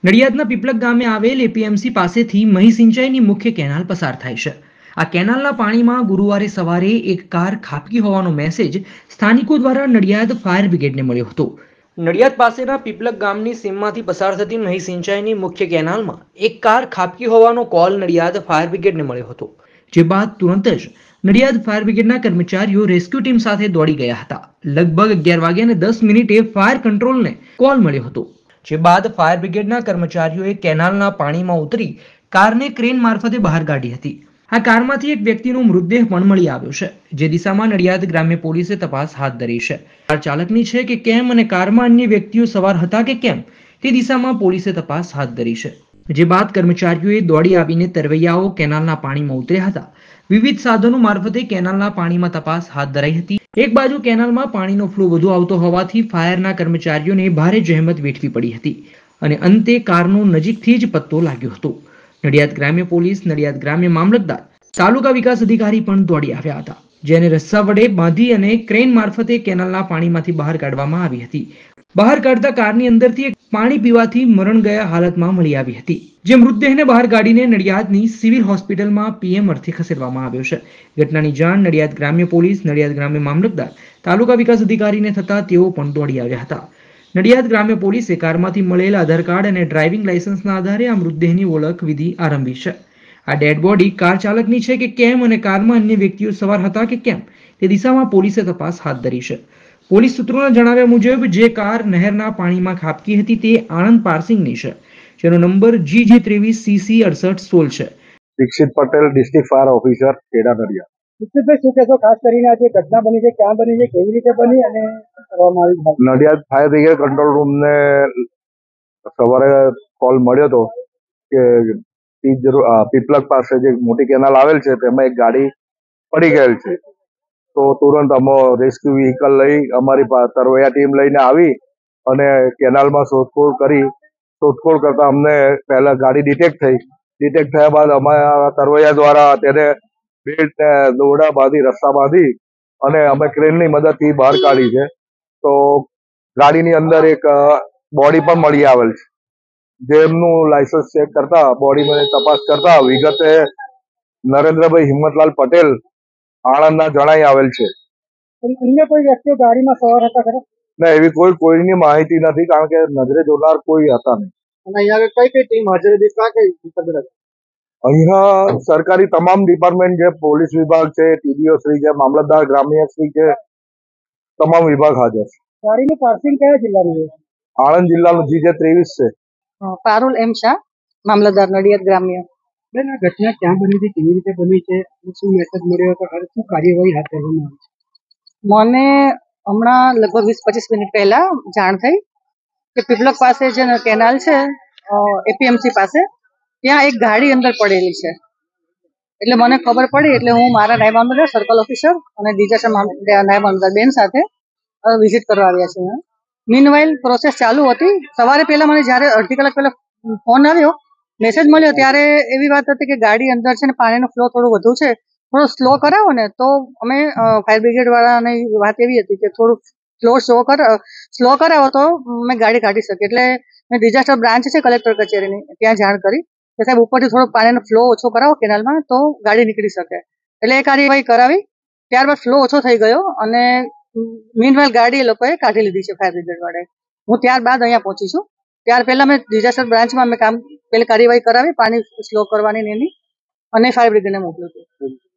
નડિયાદના પીપલક ગામે આવેલ એપીએમસી પાસેથી મહી સિંચાઈની મુખ્ય કેનાલ પસાર થાય છે। આ કેનાલના પાણીમાં ગુરુવારે સવારે એક કાર ખાબકી હોવાનો મેસેજ સ્થાનિકો દ્વારા નડિયાદ ફાયર બ્રિગેડને મળ્યો હતો। નડિયાદ પાસેના પીપલક ગામની સીમમાંથી પસાર થતી મહી સિંચાઈની મુખ્ય કેનાલમાં એક કાર ખાબકી હોવાનો કોલ નડિયાદ ફાયર બ્રિગેડને મળ્યો હતો, જે બાદ તુરંત જ નડિયાદ ફાયર બ્રિગેડના કર્મચારીઓ રેસ્ક્યુ ટીમ સાથે દોડી ગયા હતા। લગભગ 11:10 ફાયર કંટ્રોલને કોલ મળ્યો હતો, જે બાદ ફાયર બ્રિગેડના કર્મચારીઓએ કેનાલના પાણીમાં ઉતરી કારને ક્રેન મારફતે બહાર કાઢી હતી। આ કારમાંથી એક વ્યક્તિનો મૃતદેહ પણ મળી આવ્યો છે, જે દિશામાં નડિયાદ ગ્રામ્ય પોલીસે તપાસ હાથ ધરી છે। કાર ચાલકની છે કે કેમ અને કારમાં અન્ય વ્યક્તિઓ સવાર હતા કે કેમ તે દિશામાં પોલીસે તપાસ હાથ ધરી છે, જે બાદ કર્મચારીઓએ દોડી આવીને તરવૈયાઓ કેનાલના પાણીમાં ઉતર્યા હતા। વિવિધ સાધનો મારફતે કેનાલના પાણીમાં તપાસ હાથ ધરાઈ હતી। એક બાજુ કેનાલમાં પાણીનો ફ્લો વધુ આવતો હોવાથી ફાયરના કર્મચારીઓને ભારે જહેમત વેઠવી પડી હતી અને અંતે કારનો નજીકથી જ પત્તો લાગ્યો હતો। નડિયાદ ગ્રામ્ય પોલીસ, નડિયાદ ગ્રામ્ય મામલતદાર, તાલુકા વિકાસ અધિકારી પણ દોડી આવ્યા હતા, જેને રસ્સા વડે બાંધી અને ક્રેન મારફતે કેનાલના પાણીમાંથી બહાર કાઢવામાં આવી હતી। બહાર કાઢતા કારની અંદરથી એક પાણી પીવાથી મરણ ગયા હાલતમાં મળી આવી હતી, જે મૃતદેહને બહાર કાઢીને નડિયાદની સિવિલ હોસ્પિટલમાં પીએમ અર્થે ખસેડવામાં આવ્યો છે। ઘટનાની જાણ નડિયાદ ગ્રામ્ય પોલીસ, નડિયાદ ગ્રામ્ય મામલતદાર, તાલુકા વિકાસ અધિકારીને થતા તેઓ પણ દોડી આવ્યા હતા। નડિયાદ ગ્રામ્ય પોલીસે કારમાંથી મળેલ આધાર કાર્ડ અને ડ્રાઇવિંગ લાયસન્સના આધારે આ મૃતદેહની ઓળખ વિધિ આરંભી છે। આ ડેડ બોડી કાર ચાલકની છે કે કેમ અને કારમાં અન્ય વ્યક્તિઓ સવાર હતા કે કેમ તે દિશામાં પોલીસે તપાસ હાથ ધરી છે। પોલીસ સૂત્રોના જણાવ્યા મુજબ જે કાર નહેરના પાણીમાં ખાબકી હતી તે આણંદ પાર્સિંગની છે, જેનો નંબર GG23CC6816 છે। Dixit Patel, district fire officer, Kheda, Nadiad. દીક્ષિતભાઈ, શું કહેશો ખાસ કરીને આ જે ઘટના બની છે, ક્યાં બની છે, કેવી રીતે બની અને શું કરવામાં આવી? નડિયાદ ફાયર બ્રિગેડ કંટ્રોલ રૂમને સવારે કોલ મળ્યો હતો કે પીપલક પાસે જે મોટી કેનાલ આવેલ છે તેમાં એક ગાડી પડી ગયેલ છે। તો તુરંત અમે રેસ્ક્યુ વ્હીકલ લઈ અમારી તરવૈયા ટીમ લઈને આવી અને કેનાલમાં શોધખોળ કરતા અમને પહેલા ગાડી ડિટેક્ટ થયા બાદ અમારા તરવૈયા દ્વારા તેને બેલ્ટ ને દોરડા બાંધી રસ્સા બાંધી અને અમે ક્રેનની મદદથી બહાર કાઢી છે। તો ગાડીની અંદર એક બોડી પણ મળી આવેલ છે, જેમનું લાયસન્સ ચેક કરતા બોડીમાં તપાસ કરતા વિગતે નરેન્દ્રભાઈ હિંમતલાલ પટેલ આણંદના જણાઈ આવેલ છે। અન્ય કોઈ વ્યક્તિઓ ગાડીમાં સવાર હતા ખરા? ના, એવી કોઈની માહિતી નથી, કારણ કે નજરે જોનાર કોઈ હતા નહીં। અને અહીંયા કઈ ટીમ હાજર હતી? અહીંયા સરકારી તમામ ડિપાર્ટમેન્ટ છે, પોલીસ વિભાગ છે, ટીડીઓ શ્રી છે, મામલતદાર ગ્રામ્ય શ્રી છે, તમામ વિભાગ હાજર છે। ગાડીનું પાર્સિંગ કયા જિલ્લાનું છે? આણંદ જિલ્લાનું GJ23 છે। પારુલ એમ શાહ, મામલતદાર નડિયાદ ગ્રામ્ય। બેન, આ ઘટના ક્યાં બની હતી, કેવી રીતે બની છે, શું મેસેજ મળ્યો હતો, શું કાર્યવાહી હાથ ધરવામાં આવી છે? મને હમણાં લગભગ 20-25 મિનિટ પહેલા જાણ થઈ કે પીપલક પાસે જે કેનાલ છે એપીએમસી પાસે, ત્યાં એક ગાડી અંદર પડેલી છે। એટલે મને ખબર પડી એટલે હું મારા નાયબ મામલતદાર, સર્કલ ઓફિસર અને ડિઝાસ્ટર નાયબ મામલતદાર બેન સાથે વિઝિટ કરવા આવ્યા છીએ। મીનવાઇલ પ્રોસેસ ચાલુ હતી। સવારે પહેલા મને જ્યારે અડધી કલાક પહેલા ફોન આવ્યો, મેસેજ મળ્યો, ત્યારે એવી વાત હતી કે ગાડી અંદર છે ને પાણીનો ફ્લો થોડો વધુ છે, થોડો સ્લો કરાવો ને તો અમે ફાયર બ્રિગેડ વાળાની વાત એવી હતી કે થોડું સ્લો કરાવો તો અમે ગાડી કાઢી શકીએ। એટલે મેં ડિઝાસ્ટર બ્રાન્ચ છે કલેક્ટર કચેરીની, ત્યાં જાણ કરી કે સાહેબ ઉપરથી થોડો પાણીનો ફ્લો ઓછો કરાવો કેનાલમાં તો ગાડી નીકળી શકે। એટલે એ કાર્યવાહી કરાવી, ત્યારબાદ ફ્લો ઓછો થઈ ગયો અને મીનવાઇલ ગાડી એ લોકોએ કાઢી લીધી છે ફાયર બ્રિગેડ વાળાએ। હું ત્યારબાદ અહીંયા પહોંચી છું। ત્યાર પહેલા મેં ડિઝાસ્ટર બ્રાન્ચમાં અમે પેલી કાર્યવાહી કરાવી પાણી સ્લો કરવાની એની, અને ફાયર બ્રિગેડને મોકલ્યું હતું।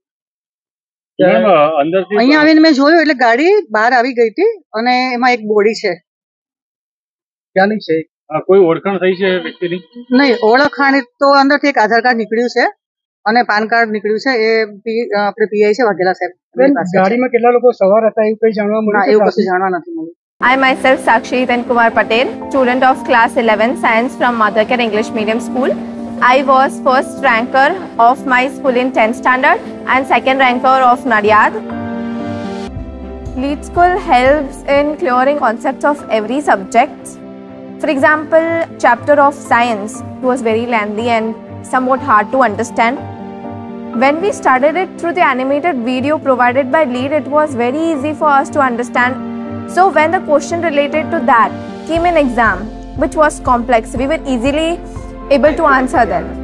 અહીંયા આવીને મેં જોયું એટલે ગાડી બહાર આવી ગઈ હતી અને એમાં એક બોડી છે। ક્યાંની છે? કોઈ ઓળખાણ થઈ છે વ્યક્તિની? નહીં, ઓળખાણ તો અંદરથી એક આધાર કાર્ડ નીકળ્યું છે અને પાન કાર્ડ નીકળ્યું છે, એ આપણે પીઆઈ છે વાઘેલા સાહેબ। ગાડીમાં કેટલા લોકો સવાર હતા એવું કઈ જાણવા મળ્યું? એવું કશું જાણવા નથી મળ્યું। I myself Sakshi Kumar Patel, student of class 11 science from Mother Care English Medium School. I was first ranker of my school in 10th standard and second ranker of Nadiad. Lead School helps in clearing concepts of every subject. For example, chapter of science was very lengthy and somewhat hard to understand. When we started it through the animated video provided by Lead, it was very easy for us to understand. So when the question related to that came in exam, which was complex. We were easily able to answer them.